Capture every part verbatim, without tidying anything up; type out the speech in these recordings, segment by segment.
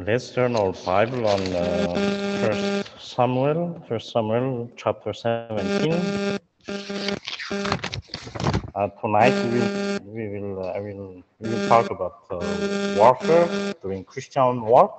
Let's turn our Bible on uh, First Samuel, First Samuel chapter seventeen. Uh, tonight we will, we will, uh, I will, we will talk about uh, warfare, doing Christian work.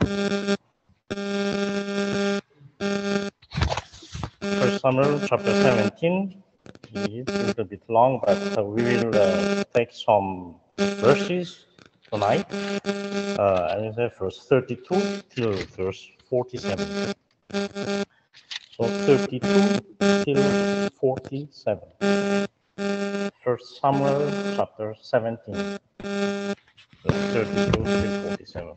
First Samuel chapter seventeen. It's a little bit long, but uh, we will uh, take some verses tonight. Uh, and it's verse thirty-two till verse forty-seven. So thirty-two till forty-seven. First Samuel chapter seventeen, verse thirty-two till forty-seven.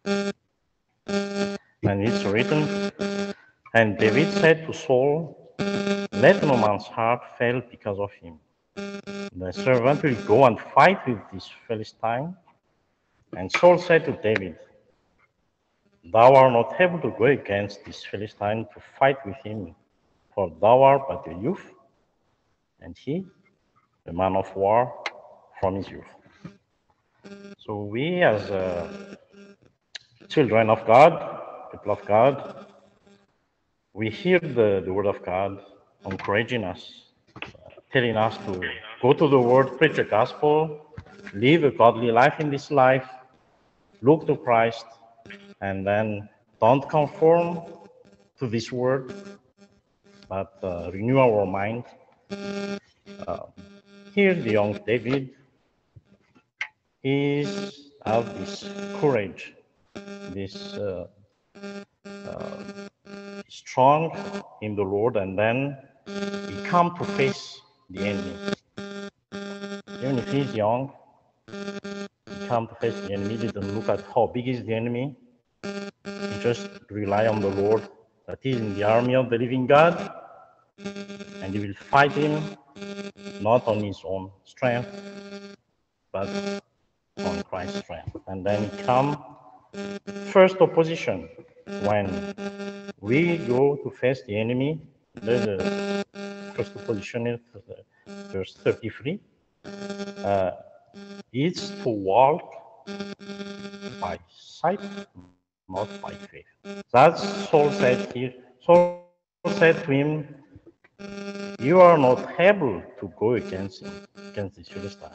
And it's written, and David said to Saul, let no man's heart fail because of him. The servant will go and fight with this Philistine. And Saul said to David, thou art not able to go against this Philistine to fight with him, for thou art but a youth, and he, a man of war from his youth. So we as uh, children of God, people of God, we hear the, the word of God encouraging us, uh, telling us to go to the word, preach the gospel, live a godly life in this life, look to Christ, and then don't conform to this word, but uh, renew our mind. Uh, here, the young David is have this courage, this uh, uh, strong in the Lord, and then he come to face the enemy. Even if he's young, he come to face the enemy. He didn't look at how big is the enemy. He just rely on the Lord, that he's in the army of the living God, and he will fight him not on his own strength, but on Christ's strength. And then come first opposition. When we go to face the enemy, the first opposition is verse thirty-three. Uh, it's to walk by sight, not by faith. That's Saul said here. Saul said to him, you are not able to go against him, against this Philistine,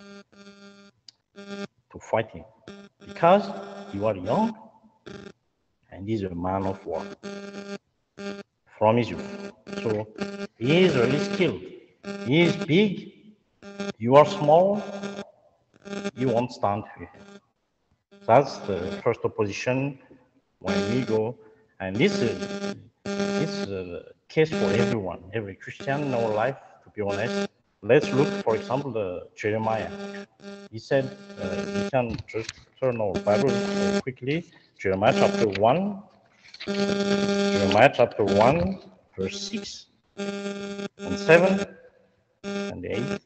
to fight him, because you are young, and he's a man of war from his youth. So he is really skilled. He is big, you are small, you won't stand with him. That's the first opposition when we go, and this is it's a case for everyone, every Christian in our life, to be honest. Let's look, for example, the Jeremiah. He said, uh, we can just turn our Bible uh, quickly. Jeremiah chapter one, Jeremiah chapter one, verse six and seven and eight.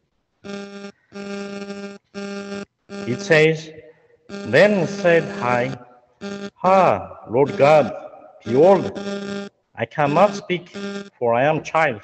It says, then said I, ha, Lord God, behold, I cannot speak, for I am child.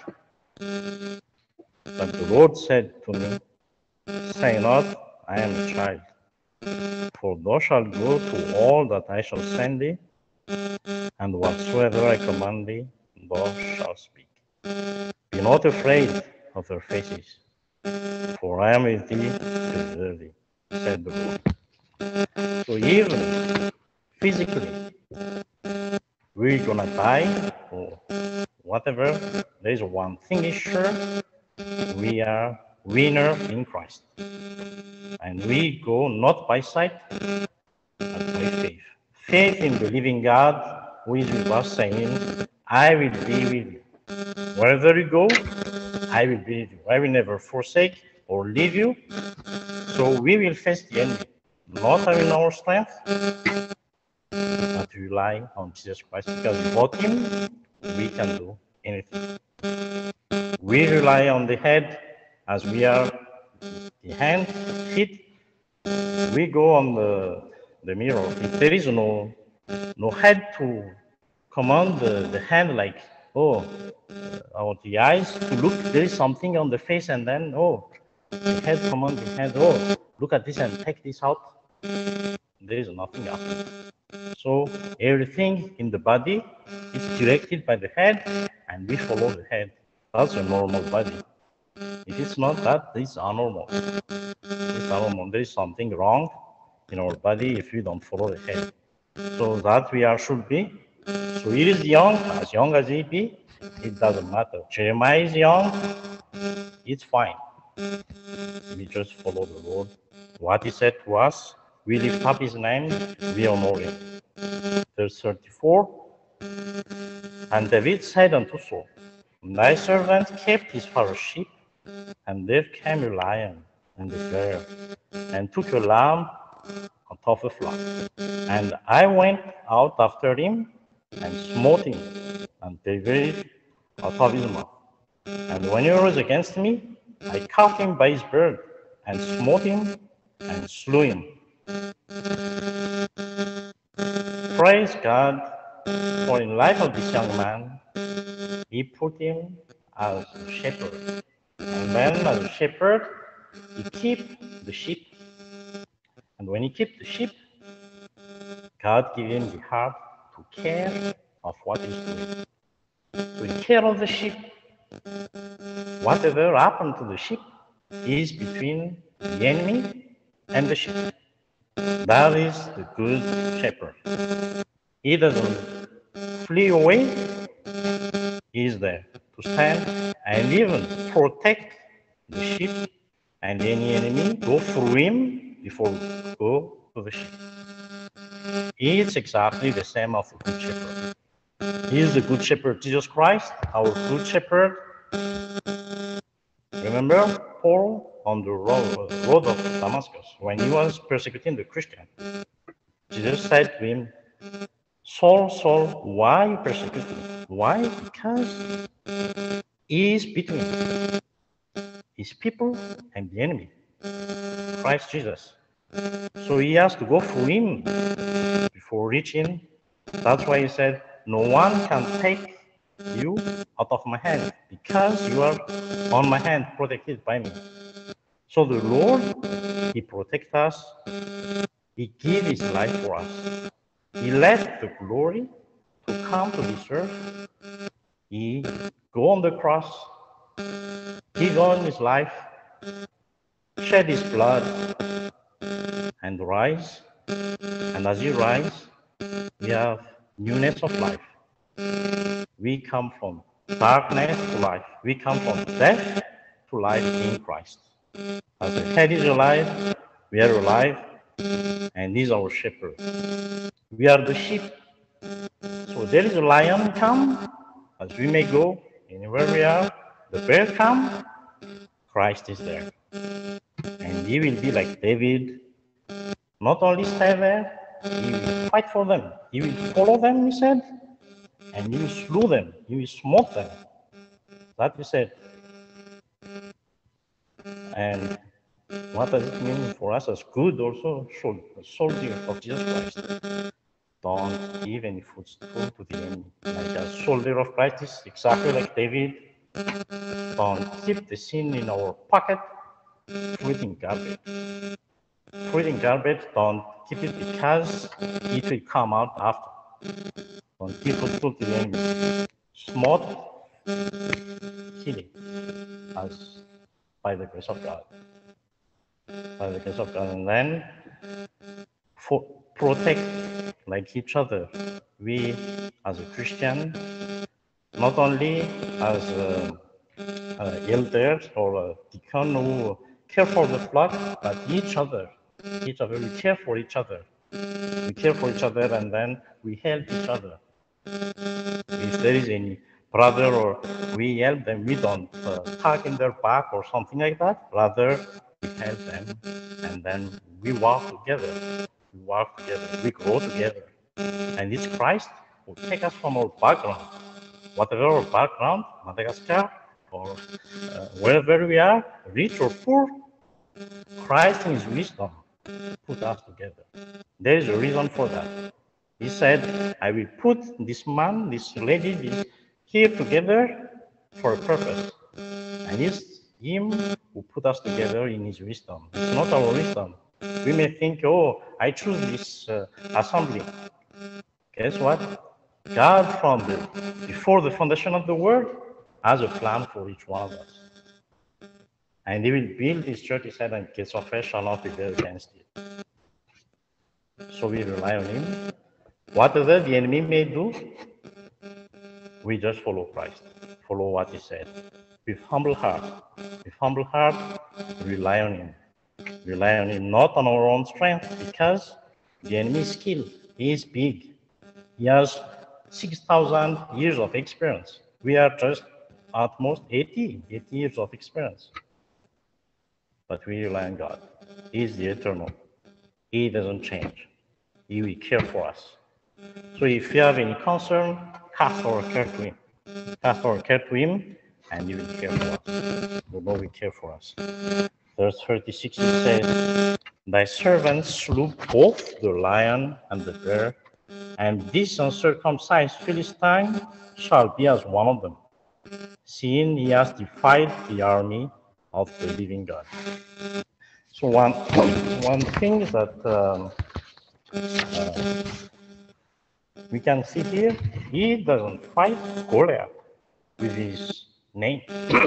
But the Lord said to me, say not, I am a child, for thou shalt go to all that I shall send thee, and whatsoever I command thee, thou shalt speak. Be not afraid of their faces, for I am with thee to deliver thee, said the Lord. So even physically, we're gonna die or whatever, there is one thing is sure, we are winner in Christ. And we go not by sight, but by faith. Faith in the living God, who is with us, saying, I will be with you. Wherever you go, I will be with you. I will never forsake or leave you. So we will face the enemy, not in our strength, but rely on Jesus Christ, because without him, we can do anything. We rely on the head as we are the hand, feet. We go on the, the mirror. If there is no, no head to command the, the hand, like, oh, or the eyes to look, there is something on the face, and then, oh, the head command the hand, oh, look at this and take this out. there is nothing after. So everything in the body is directed by the head, and we follow the head. That's a normal body. If it's not that, it's abnormal. It's abnormal. There is something wrong in our body if we don't follow the head. So that we are should be. So it is young, as young as it be, it doesn't matter. Jeremiah is young, it's fine. We just follow the Lord. What he said to us, we lift up his name, we honor him. Verse thirty-four, and David said unto Saul, thy servant kept his father's sheep, and there came a lion and a bear, and took a lamb out of a flock. And I went out after him, and smote him, and devoured it out of his mouth. And when he rose against me, I caught him by his beard, and smote him, and slew him. Praise God, for in life of this young man, he put him as a shepherd. And then as a shepherd, he kept the sheep. And when he kept the sheep, God gave him the heart to care of what he's doing. To take care of the sheep. Whatever happened to the sheep is between the enemy and the sheep. That is the good shepherd. He doesn't flee away. He is there to stand and even protect the sheep, and any enemy go through him before go to the sheep. It's exactly the same of the good shepherd. He is the good shepherd, Jesus Christ, our good shepherd. Remember Paul on the road, road of Damascus, when he was persecuting the Christian. Jesus said to him, Saul, Saul, why you persecute me? Why? Because he is between his people and the enemy, Christ Jesus. So he has to go through him before reaching. That's why he said, no one can take you out of my hand, because you are on my hand, protected by me. So the Lord, he protects us. He gives his life for us. He let the glory to come to this earth. He go on the cross. He go on his life, shed his blood, and rise. And as he rise, we have newness of life. We come from darkness to life. We come from death to life in Christ. As the head is alive, we are alive, and he is our shepherd. We are the sheep. So there is a lion come, as we may go anywhere we are. The bear come, Christ is there. And he will be like David, not only stay there, he will fight for them. He will follow them, he said, and he will slew them. He will smote them. That he said. And what does it mean for us as good also soldiers of Jesus Christ? Don't give any footstool to the enemy. Like a soldier of Christ is exactly like David. Don't keep the sin in our pocket, throw it in garbage. Throw it in garbage, don't keep it because it will come out after. Don't give footstool to the enemy. Smote, kill it, as by the grace of God. By the grace of God. And then for, protect like each other. We, as a Christian, not only as uh, uh, elders or a deacon who care for the flock, but each other. Each other, we care for each other. We care for each other, and then we help each other. If there is any brother or we help them, we don't uh, talk in their back or something like that. Rather, we help them, and then we walk together. We walk together. We grow together. And it's Christ who takes us from our background. Whatever our background, Madagascar, or uh, wherever we are, rich or poor, Christ in his wisdom put us together. There is a reason for that. He said, I will put this man, this lady, this here together for a purpose. And it's him who put us together in his wisdom. It's not our wisdom. We may think, oh, I choose this uh, assembly. Guess what? God, from the before the foundation of the world, has a plan for each one of us. And he will build his church, he said, and gates of hell shall not prevail against it. So we rely on him. Whatever the enemy may do, we just follow Christ, follow what he said. With humble heart, with humble heart, rely on him. Rely on him, not on our own strength, because the enemy is skilled. He is big. He has six thousand years of experience. We are just at most eighty, eighty years of experience. But we rely on God. He is the eternal. He doesn't change. He will care for us. So if you have any concern, cast our care to him. Cast our care to him, and he will care for us. The Lord will care for us. Verse thirty-six, it says, thy servant slew both the lion and the bear, and this uncircumcised Philistine shall be as one of them, seeing he has defied the army of the living God. So one, one thing that um, uh, we can see here, he doesn't fight Goliath with his name.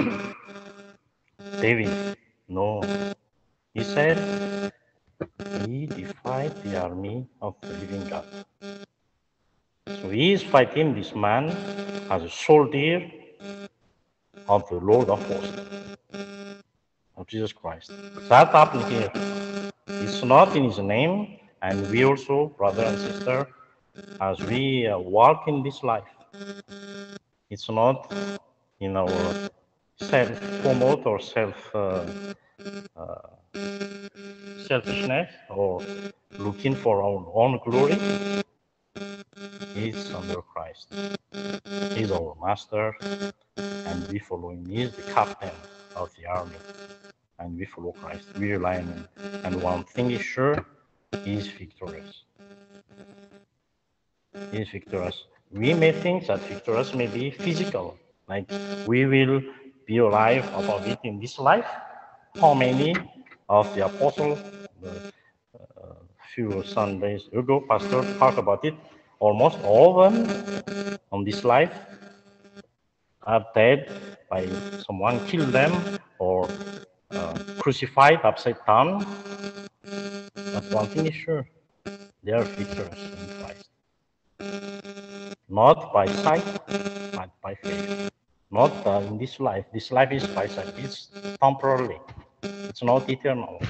David, no. He said, he defied the army of the living God. So he is fighting this man as a soldier of the Lord of hosts, of Jesus Christ. That happened here. It's not in his name, and we also, brother and sister, as we uh, walk in this life, it's not in our self-promote or self uh, uh, selfishness or looking for our own glory. It's under Christ. He's our master, and we follow him. He is the captain of the army, and we follow Christ. We rely on him. And one thing is sure, he is victorious. He is victorious. We may think that victorious may be physical, like we will be alive above it in this life. How many of the apostles, a uh, few Sundays ago, Pastor talked about it, almost all of them on this life are dead by someone killed them or uh, crucified upside down. But one thing is sure, they are victorious in Christ. Not by sight, but by faith. Not uh, in this life. This life is by sight. It's temporarily. It's not eternal.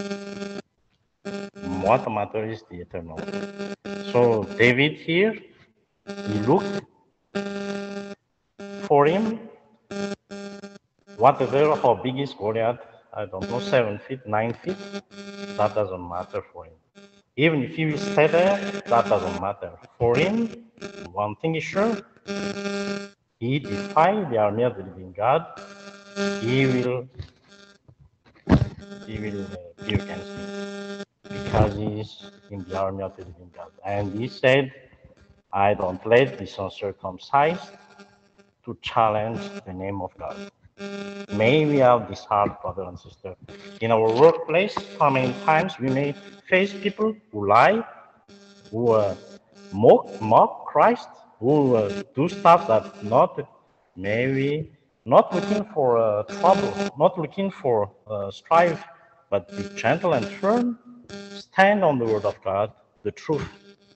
What matters is the eternal. So David here, he looked for him. Whatever, how big is Goliath, I don't know, seven feet, nine feet, that doesn't matter for him. Even if he will stay there, that doesn't matter. For him, one thing is sure, he defied the army of the living God. He will, he will uh, be against him because he is in the army of the living God. And he said, I don't let this uncircumcised to challenge the name of God. May we have this heart, brother and sister. In our workplace, how many times we may face people who lie, who uh, mock, mock Christ, who uh, do stuff that not, maybe not looking for uh, trouble, not looking for uh, strife, but be gentle and firm, stand on the word of God, the truth.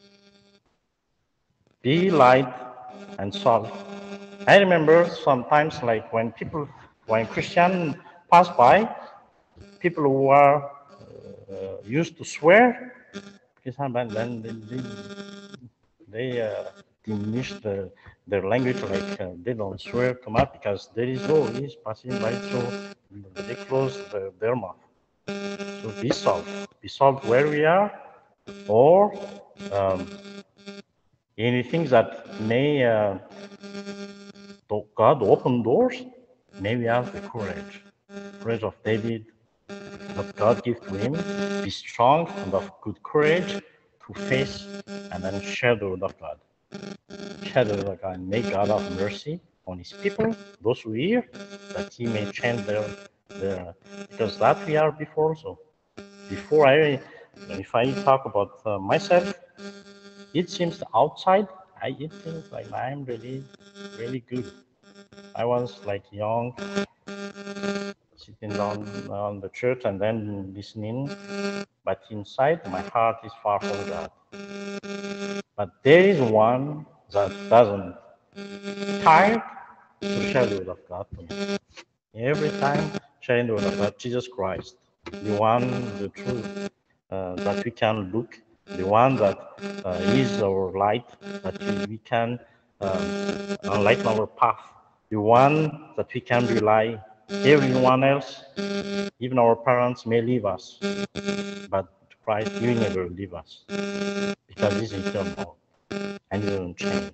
Be light and salt. I remember sometimes, like when people, when Christians pass by, people who are uh, used to swear, then they, they, they uh, diminish the, their language, like uh, they don't swear too much because there is no, he's passing by, so they close the, their mouth. So be salt, be salt where we are, or um, anything that may uh, God open doors, may we have the courage, courage of David, that God gives to him, be strong and of good courage to face and then share the word of God. Share the word of God, and may God have mercy on his people, those who hear, that he may change their, their because that we are before also. before I, if I talk about uh, myself, it seems outside, I it seems like I'm really, really good. I was like young, sitting down on the church and then listening, but inside my heart is far from God. But there is one that doesn't tire to share the word of God to me. Every time sharing the word of God, Jesus Christ, the one, the truth uh, that we can look, the one that uh, is our light, that we can um, enlighten our path, the one that we can rely. Everyone else, even our parents, may leave us, but Christ will never leave us because He's eternal and He doesn't change.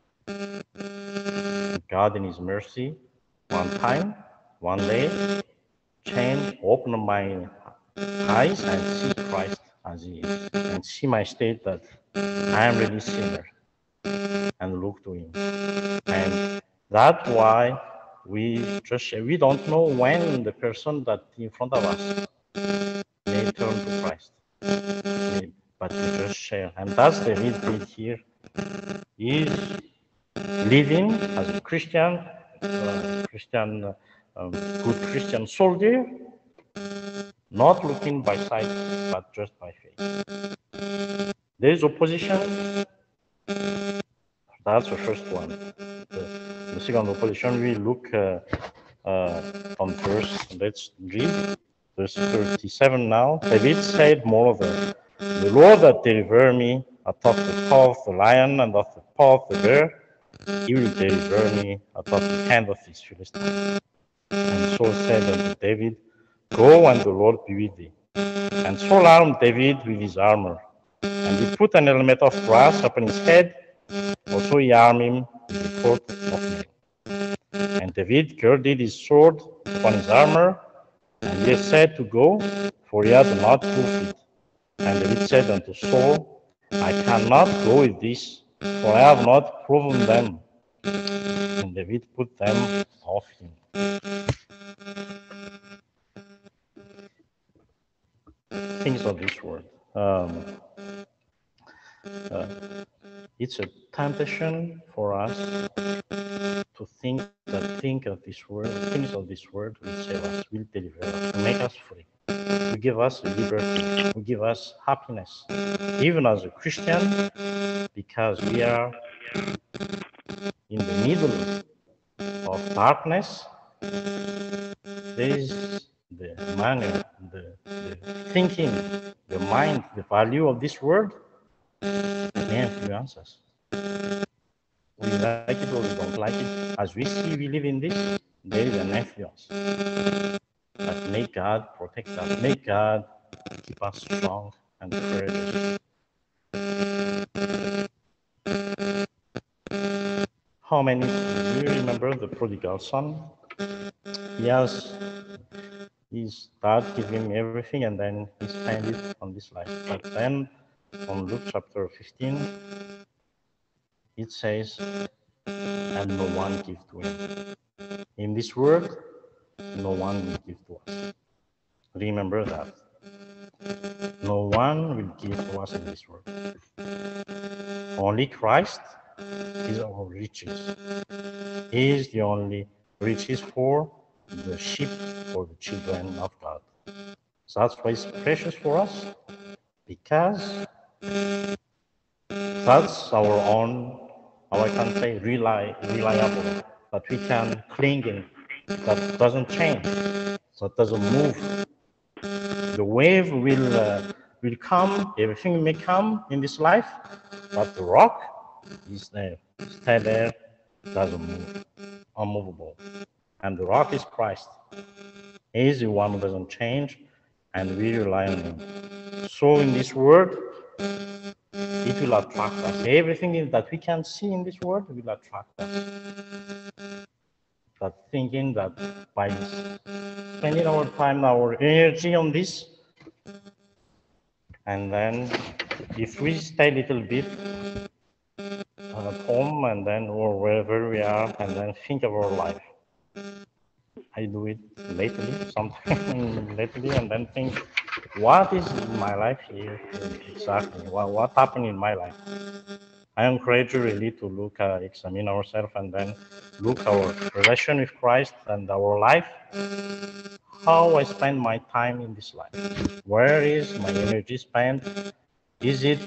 God, in His mercy, one time, one day, change, open my eyes and see Christ as He is, and see my state that I am really sinner, and look to Him. And that's why we just we don't know when the person that in front of us may turn to Christ, but we just share, and that's the real thing here. Is living as a Christian, uh, Christian, um, good Christian soldier, not looking by sight, but just by faith. There is opposition. That's the first one. The, the second opposition, we look uh, uh, on verse, let's read, verse thirty-seven now. David said, moreover, the Lord that delivered me out of the paw of the lion and of the paw of the bear, He will deliver me out of the hand of these Philistines. And Saul said unto David, go, and the Lord be with thee. And Saul armed David with his armor, and he put an helmet of brass upon his head. Also he armed him with a coat of mail. And David girded his sword upon his armor, and he said to go, for he had not proved it. And David said unto Saul, I cannot go with this, for I have not proven them. And David put them off him. Things of this world. Um, uh, it's a temptation for us to think that think of this world, things of this world will save us, will deliver us, will make us free, will give us liberty, will give us happiness, even as a Christian, because we are in the middle of darkness. There is the manner, the, the thinking, the mind, the value of this world may influence us. We like it or we don't like it. As we see we live in this, there is an influence. But may God protect us. May God keep us strong and courageous. How many do you remember the prodigal son? Yes, his dad gave him everything and then he spent it on this life. But then on Luke chapter fifteen, it says, and no one give to him. In this world, no one will give to us. Remember that. No one will give to us in this world. Only Christ is our riches. He is the only riches for the sheep, for the children of God. So that's why it's precious for us, because that's our own, how I can say, rely, reliable, that we can cling in, that doesn't change, that doesn't move. The wave will uh, will come, everything may come in this life, but the rock is there, stay there, doesn't move, unmovable. And the rock is Christ. He is the one who doesn't change, and we rely on him. So in this world, it will attract us. Everything that we can see in this world will attract us. That thinking that by spending our time, our energy on this, and then if we stay a little bit at home and then or wherever we are, and then think of our life. I do it lately, sometimes lately, and then think, what is in my life here exactly? What, what happened in my life? I encourage you really to look, uh, examine ourselves, and then look our relation with Christ and our life, how I spend my time in this life. Where is my energy spent? Is it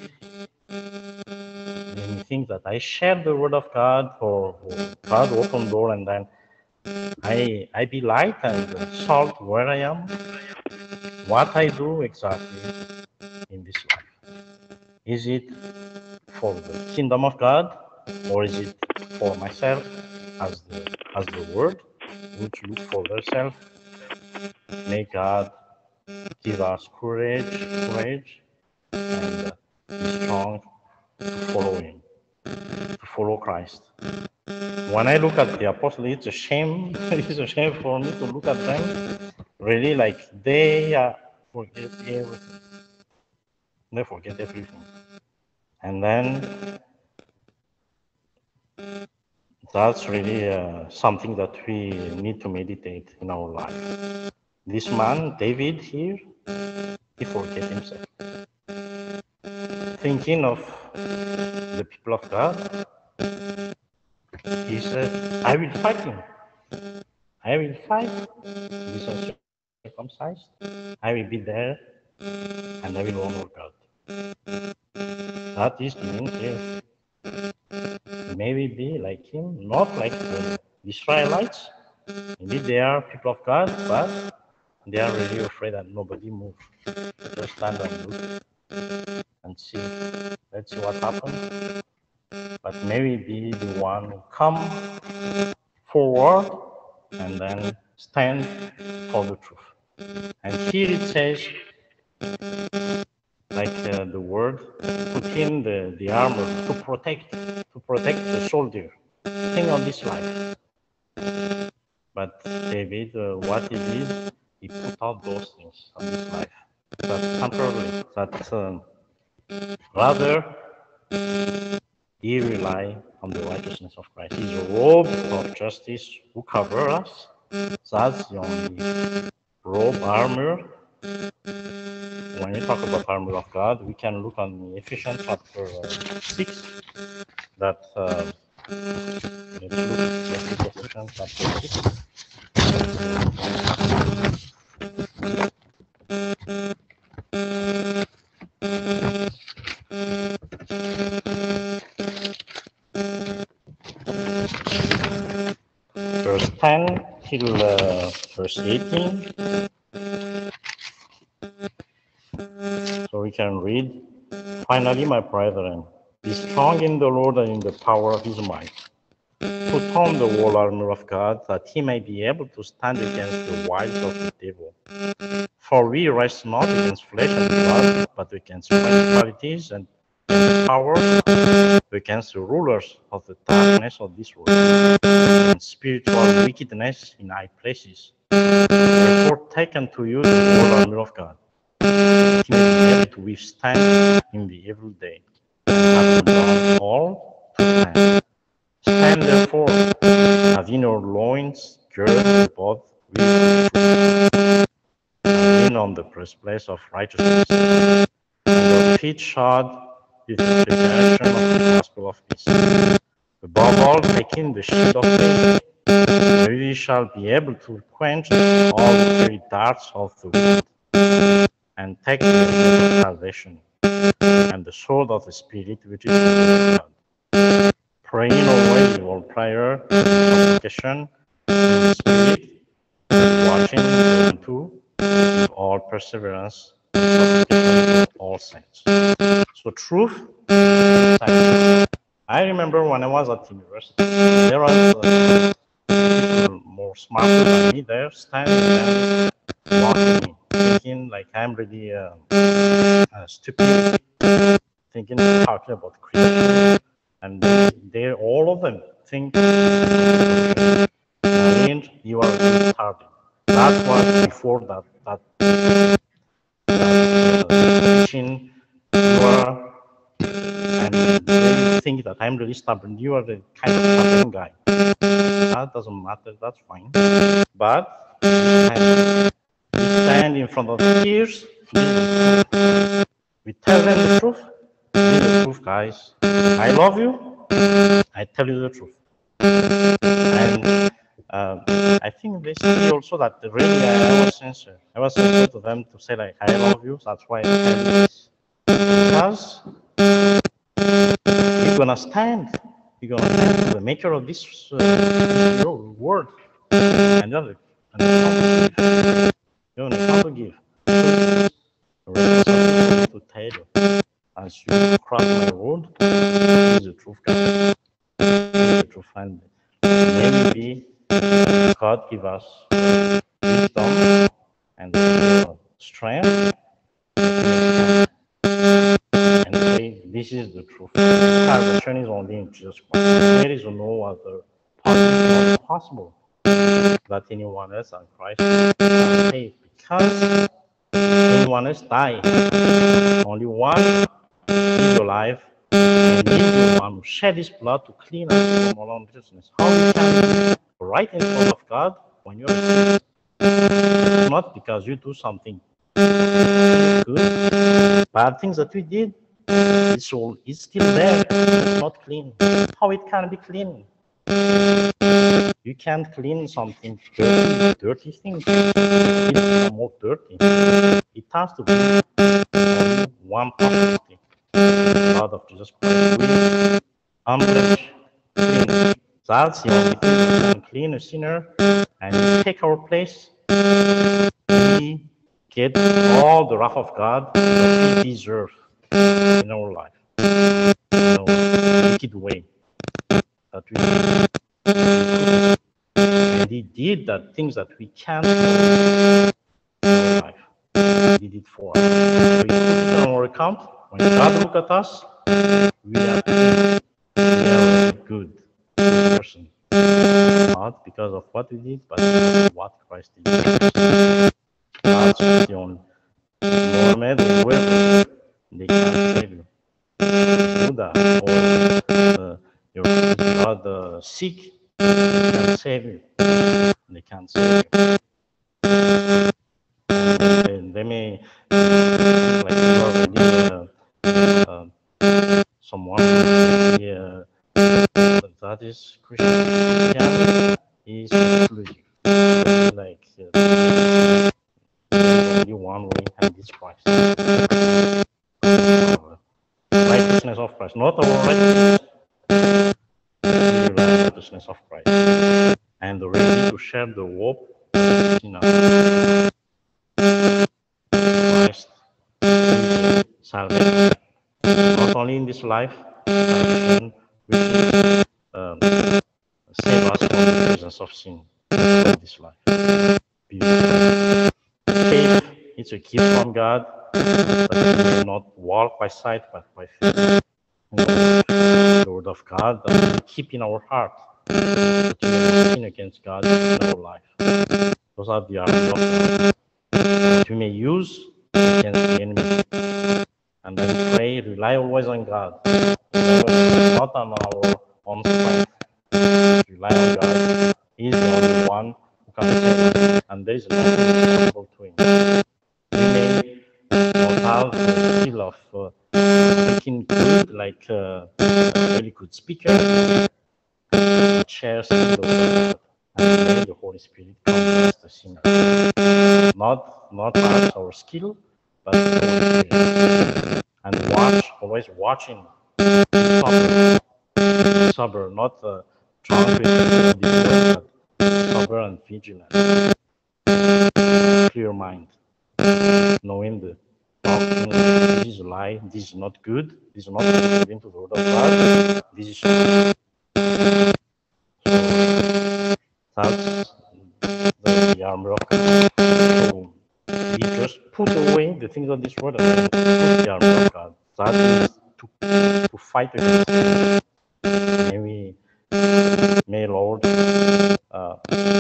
in things that I share the word of God, or, or God open door and then I, I be light and salt where I am? What I do exactly in this life? Is it for the kingdom of God, or is it for myself as the as the word, which look for themselves? May God give us courage, courage, and uh, be strong to follow Him, to follow Christ. When I look at the apostles, it's a shame. It's a shame for me to look at them. Really, like they uh, forget everything. They forget everything, and then that's really uh, something that we need to meditate in our life. This man, David here, he forget himself. Thinking of the people of God, he said, I will fight him. I will fight this uncircumcised. I will be there and I will honor God. That is mean here. Maybe be like him, not like the Israelites. Maybe they are people of God, but they are really afraid that nobody moves. Just stand and look and see. Let's see what happens. But maybe be the one who come forward and then stand for the truth. And here it says, like uh, the word, put in the, the armor to protect, to protect the soldier, thing of this life. But David, uh, what he did, he put out those things of this life. That's temporarily. That uh, rather he rely on the righteousness of Christ. His robe of justice who cover us. That's the only robe, armor. When we talk about armor of God, we can look on Ephesians chapter uh, six. That uh, let's look at Ephesians chapter six. Verse ten till uh, verse eighteen. So we can read, finally, my brethren, be strong in the Lord and in the power of his might. Put on the whole armor of God, that he may be able to stand against the wiles of the devil. For we wrestle not against flesh and blood, but against principalities and powers, against the rulers of the darkness of this world, and spiritual wickedness in high places. Therefore take unto you the whole armor of God, that he may be able to withstand in the evil day, having done all to stand. Stand therefore, having your loins girded about with truth, and lean on the breastplate of righteousness, and your feet shod with the preparation of the gospel of peace. Above all, taking the shield of faith, where we shall be able to quench all the fiery darts of the wicked, and take the helmet of salvation, and the sword of the Spirit, which is the word of God. Praying always in all prayer, supplication, in the Spirit, watching thereunto with all perseverance, and supplication for all saints. So truth, science. I remember when I was at university, there was uh, people more smarter than me there, standing and watching me, thinking like I'm really uh, uh, stupid, thinking, talking about creation, and they, they all of them think, and you are retarded. That was before that, that, that uh, teaching, you are, and they think that I'm really stubborn. You are the kind of stubborn guy. That doesn't matter, that's fine. But you stand in front of tears, We tell them the truth. This is the truth, guys. I love you. I tell you the truth. And uh, I think they see also that really I, I was sincere. I was sincere to them to say like I love you. So that's why I tell you this. Because you're gonna stand. You're gonna stand to the maker of this, uh, this world, and you're gonna come to give. You're gonna come to give. To tell you, as you cross my road, this is the truth, God. This is the truth, and maybe God give us wisdom and uh, strength and say this is the truth. Salvation is only in Jesus Christ. There is no other possible, possible that anyone else than Christ can save, because anyone else die. Only one is alive, and he is the one who shed his blood to clean us from all unrighteousness. How you can be right in front of God when you're sick? It's not because you do something good. Bad things that we did, it's all it's still there. It's not clean. How it can be clean? You can't clean something dirty, dirty things. It's more dirty. It has to be only one possibility. The blood of Jesus Christ will unblemished, clean. That's the only thing that can clean a sinner and take our place. We get all the wrath of God that we deserve in our life. You know, wicked way that we did. And he did that things that we can't do in our life. He did it for us. So he put it on our account. When God look at us, we are good. We are a good person. Not because of what we did, but because of what Christ did. That's the only Mohammed or whoever, they can't save you. Buddha or uh, your brother Sikh can save you. They can't save you. And they may like you already uh, uh, someone uh, that is Christian is exclusive. Like uh, only one way, and it's Christ. Uh, righteousness of Christ, not our righteousness, the righteousness of Christ, and ready to share the hope of sinners. Christ is salvation, not only in this life, salvation will um, save us from the presence of sin in this life. Beautiful. Faith, it's a gift from God, but we may not walk by sight, but by faith. The word of God that we keep in our heart, that we may sin against God in our life. Those are the arms of God that we may use against the enemy. And then pray, rely always on God, not on our own strength. Rely on God. He is the only one who can save us, and there is nothing impossible to him. We may not have the skill of uh, speaking good, like uh, a really good speaker, but shares the word, and may the Holy Spirit convince the sinner. Not, not as our skill, but the Holy Spirit. And watch, always watching, sober, sober, not uh, drunk with this word, but sober and vigilant. Clear mind, knowing the doctrine, this is a lie, this is not good, this is not according to the word of God, this is true. So that's the, the armor of God. So we just put away the things of this world and then put the armor of God. That is to, to fight against sin. May we, may Lord uh,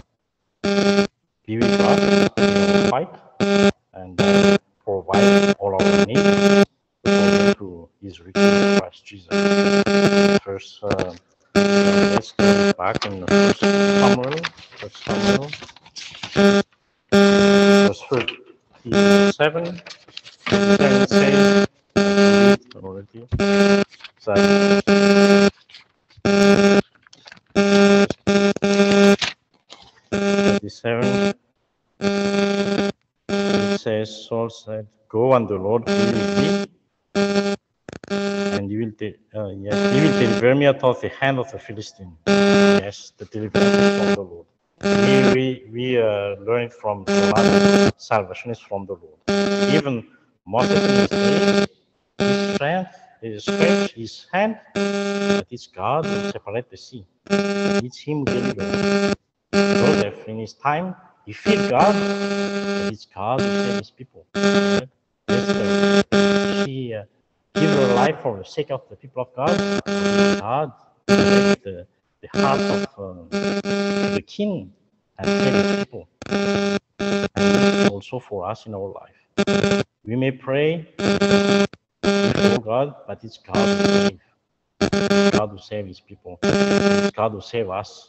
be with us in our fight and uh, provide all our needs according to His riches in Christ Jesus. First, uh, let's go back in the First Samuel, First Samuel, verse thirty-seven. It says already that thirty-seven, it says, Saul said, "Go, and the Lord be with thee, and you will, de- uh, yes, he will deliver me out of the hand of the Philistine." Yes, the deliverance is from the Lord. We we, we uh, learn it from Jonah. Salvation is from the Lord. Even Moses in his days, his strength, his stretch, his hand, but it's God who separate the sea. It's Him who delivers. Joseph, in his time, he feared God, but it's God who saved His people. Right? Esther, she uh, gave her life for the sake of the people of God. God saved the, the heart of uh, the king and saved His people. And also for us in our life. We may pray before God, but it's God who saves. God who save His people. It's God who save us.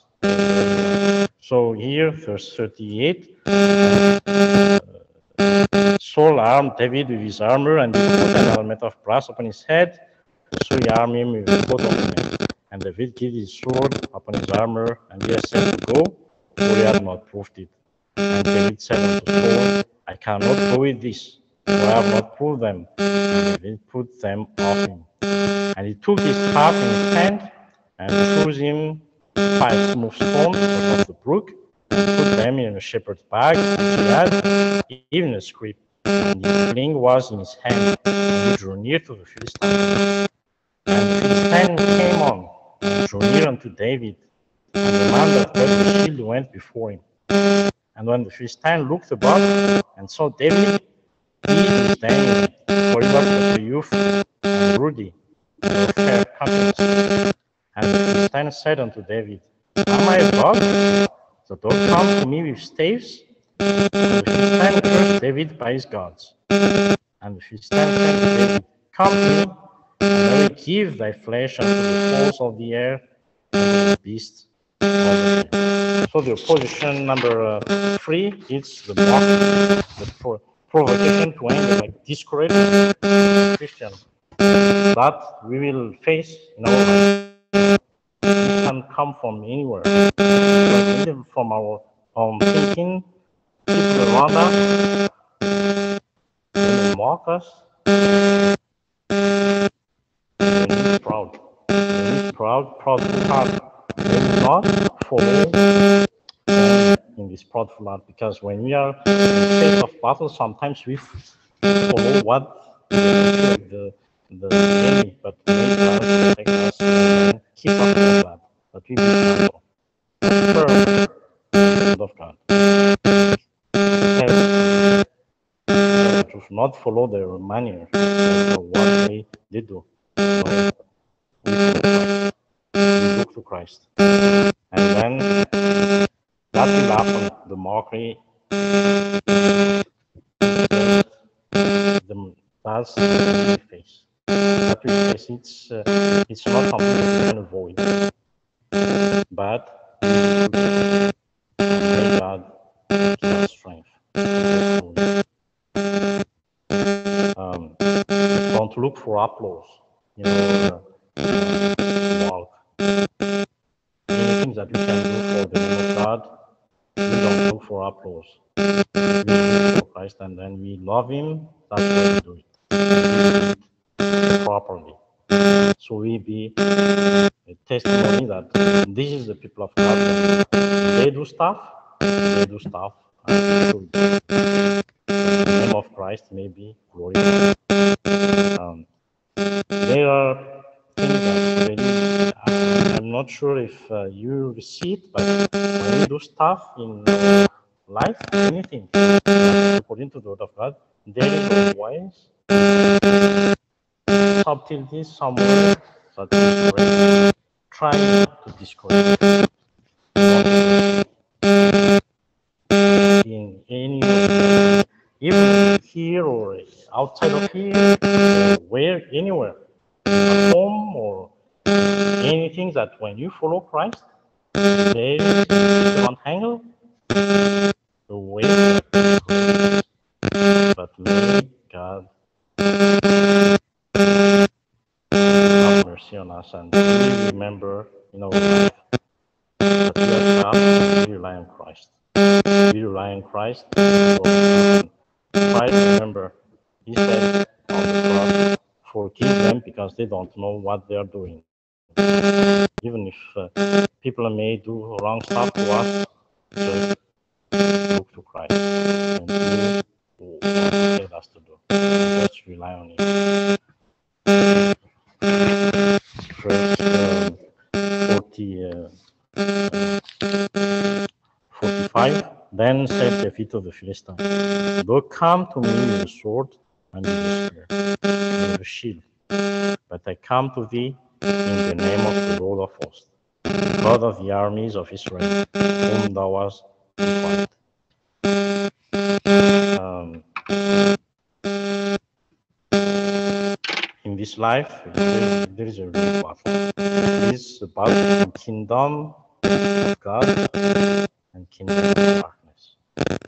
So here, verse thirty-eight, uh, Saul armed David with his armor, and he put an helmet of brass upon his head. So he armed him with a coat of mail. And David gave his sword upon his armor, and he said to go, for he had not proved it. And David said unto Saul, I cannot go with this, for I have not proved them. And David put them off him. And he took his staff in his hand, and chose him five smooth stones out of the brook, and put them in a shepherd's bag, which he had, even a scrip. And his sling was in his hand, and he drew near to the Philistine. And the Philistine came on, and drew near unto David, and the man that held the shield went before him. And when the Philistine looked about, and saw David, he disdained him, for he was but a youth, and ruddy, and of fair countenance. And the Philistine said unto David, Am I a god, that thou come to me with staves? And the Philistine cursed David by his gods. And the Philistine said to David, Come to me, and I will give thy flesh unto the fowls of the air, and to the beasts of the field. So the opposition number uh, three is the mock, the pro provocation to anger, like discourage Christian. That we will face in our life. It can come from anywhere, even from our own thinking, people around us, they mock us. They're proud. They're proud, proud heart. They will not follow in this proudful heart, because when we are in the face of battle, sometimes we follow what the the enemy, but may God protect us and keep up with that. But we be careful. First, the word of God. To not follow their manner, or what they, they do. So we look to Christ. And then that will happen, the mockery, the, that's the face. That will face, it's, uh, it's not something that we can avoid. But may God give us strength. Um, don't look for applause, you know, uh, walk. Anything that we can do for the name of God, we don't look for applause. We look for Christ, and then we love Him. That's why we do it. We do it properly. So we be a testimony that this is the people of God. They do stuff, they do stuff, and the name of Christ may be glorified. Um, there are things that really, I'm not sure if uh, you see it, but when we do stuff in our life, anything, according to the Word of God, there is always subtleties somewhere that is really trying to discourage. In any way, even here or outside of here, or where, anywhere, at home or anything, that when you follow Christ, there is one angle, the way that is great. But may God mercy on us, and we remember in our life that we are trapped and we rely on Christ. We rely on Christ. And try to remember, He said on the cross, forgive them because they don't know what they are doing. Even if uh, people may do wrong stuff to us, just look to Christ and do what He said us to do. Just rely on Him. Verse um, forty, uh, forty-five. Then said David to the Philistine, "Thou come to me with a sword and with a spear, and with a shield, but I come to thee in the name of the Lord of hosts, the God of the armies of Israel, whom thou hast defied." Um, in this life, there, there is a real battle. It is the battle between kingdom of God and kingdom of darkness.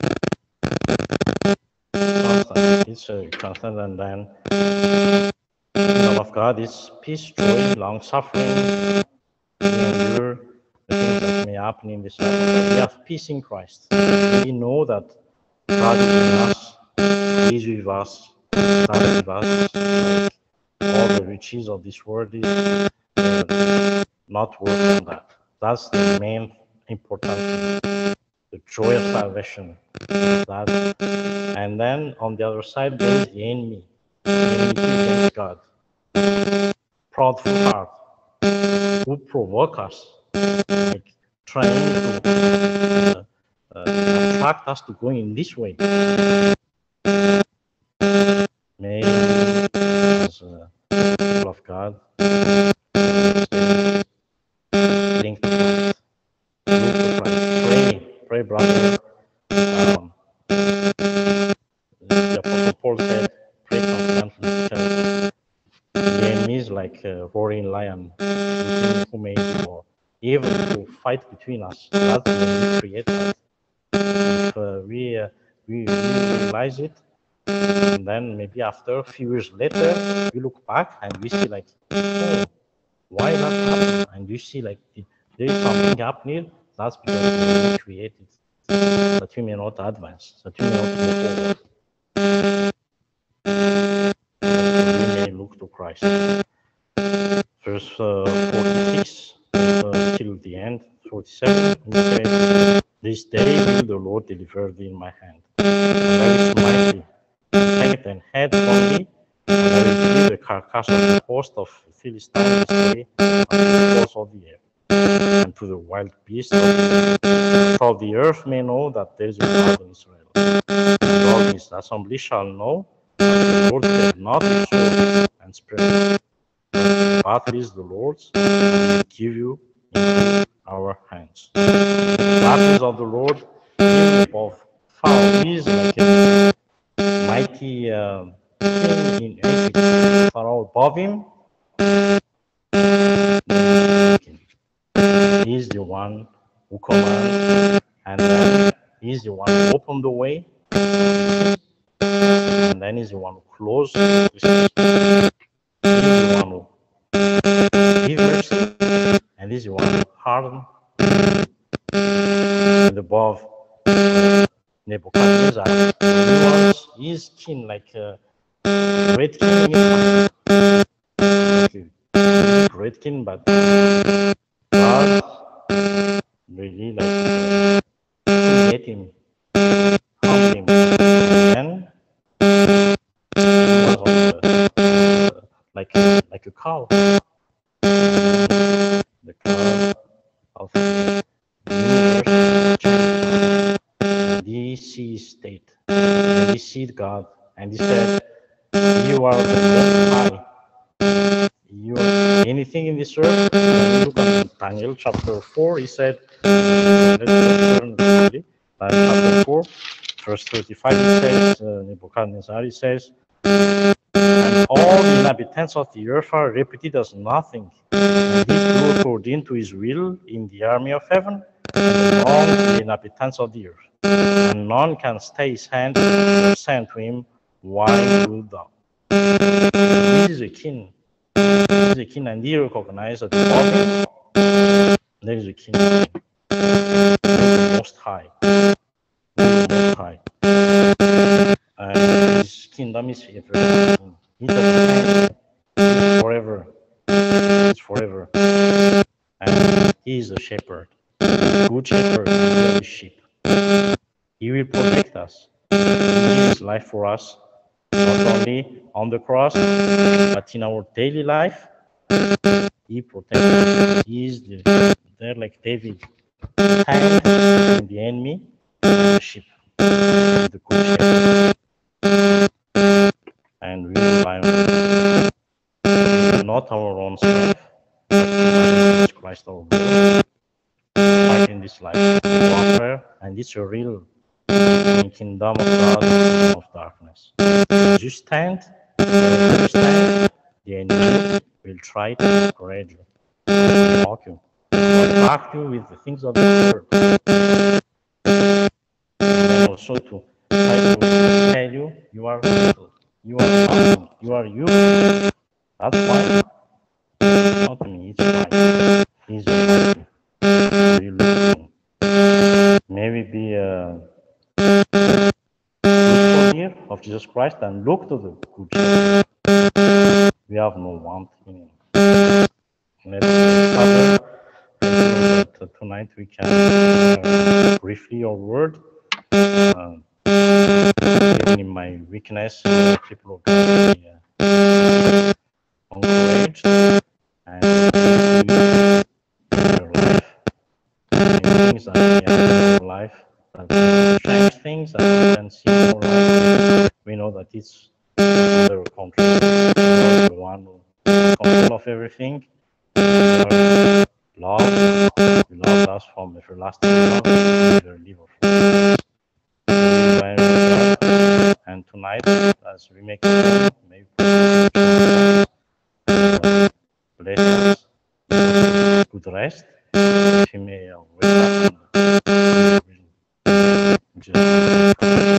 Constant. It's a constant, and then kingdom of God is peace, joy, long suffering. We endure the things that may happen in this life. But we have peace in Christ. We know that God is in us, He is with us, God is with us. Like all the riches of this world is uh, not worth on that. That's the main important thing. The joy of salvation. That. And then on the other side, there is the enemy. The enemy against God. Proudful heart. Who provoke us. Like trying to uh, uh, attract us to go in this way. May, as uh, people of God, link to Christ. Look to Christ. Pray, pray, brother. Um, the Apostle Paul said, pray constantly because the enemy is like a roaring lion who may devour. Even to fight between us, that's when we create that. If uh, we, uh, we, we realize it, and then maybe after a few years later, we look back and we see like, oh, why that happened? And you see like there is something happening. That's because we created that we may not advance, that we may not go forward. We may look to Christ. Verse uh, forty-six uh, till the end, forty-seven. He says, "This day will the Lord deliver thee in my hand, and I will smite thee, take and head from thee, and I will give the carcass of the host of the Philistines this day unto the birds of the air, and to the wild beasts of the earth. So the earth may know that there is a God in Israel. And all this assembly shall know that the Lord said not with sword and spear, but the battle is the Lord's, and He will give you into our hands." The battle is of the Lord, even above far. He is like a mighty uh, king in Egypt. Far above him, He is the one who commands, and then He is the one who opened the way, and then He's the one who closed the system. He is the one who gives mercy, and He's the one who hardened. And above Nebuchadnezzar, he was his king, like a great king in his time. Like a great king, but God really like humiliate him, humble him, and then he was also, uh, like a, like a cow, the cow of the universe changed. And he sees state, and he sees God, and he said, "You are the most high. You are anything in this earth." When you look at Daniel chapter four, he said, let's turn quickly. Daniel chapter four, verse thirty-five, he says, uh, Nebuchadnezzar, he says, "And all the inhabitants of the earth are reputed as nothing. And he do according to his will in the army of heaven, and among the inhabitants of the earth. And none can stay his hand or say to him, Why wilt thou?" This is a king. There is a king, and he recognized that above him, there is a king. There is the Most High. There is the Most High. And his kingdom is everlasting. He doesn't end forever. It's forever. And he is a shepherd. Good shepherd of the sheep. He will protect us. He gives his life for us, not only on the cross, but in our daily life. He protects us. He is the, there like David, hand in the enemy, and the sheep, the good shepherd. And we rely on him. It is not our own strength, but Jesus Christ our Lord. Fight in this life, warfare, and it's a real kingdom of God, kingdom of darkness. As you stand, as you stand, the enemy will try to discourage you, to mock you, to attack you with the things of this world, and also to try to tell you you are little, you are nothing, you are you. That's why. Not me, it's right. He's almighty. You look at him. May we be uh, good here of Jesus Christ and look to the good shepherd. We have no want in him. Let's Father, that uh, tonight we can uh, briefly your word. Uh, even in my weakness, uh, people of God be uh, encouraged and uh, your life, and things that we have in our life, that strange things that we can see in our life. We know that it's under control. You are the one who has control of everything. You are love. You loved us from everlasting love. You never leave us. And tonight, as we make it, may we bless us, good rest, that we may wake up and just